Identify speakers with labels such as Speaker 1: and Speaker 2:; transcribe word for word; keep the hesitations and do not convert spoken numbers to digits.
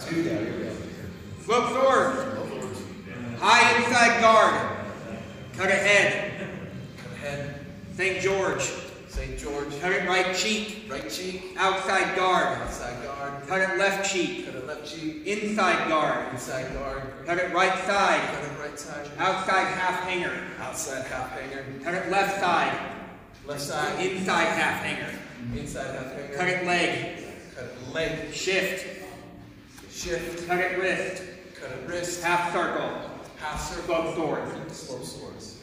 Speaker 1: Two down, here we go.
Speaker 2: Slope sword. High inside guard. Cut ahead.
Speaker 1: Cut ahead.
Speaker 2: Saint George.
Speaker 1: Saint George.
Speaker 2: Cut it right cheek.
Speaker 1: Right cheek.
Speaker 2: Outside guard.
Speaker 1: Outside guard.
Speaker 2: Cut it left cheek.
Speaker 1: Cut it left cheek.
Speaker 2: Inside guard.
Speaker 1: Inside guard.
Speaker 2: Cut it right side.
Speaker 1: Cut it right side.
Speaker 2: Outside half hanger.
Speaker 1: Outside half hanger.
Speaker 2: Cut it left side.
Speaker 1: Left side.
Speaker 2: Inside half hanger.
Speaker 1: Inside half hanger.
Speaker 2: Cut it leg.
Speaker 1: Cut it leg.
Speaker 2: Shift.
Speaker 1: Shift.
Speaker 2: Cut it wrist.
Speaker 1: Cut it wrist.
Speaker 2: Half circle.
Speaker 1: Half circle.
Speaker 2: Slope sword.
Speaker 1: Slope swords.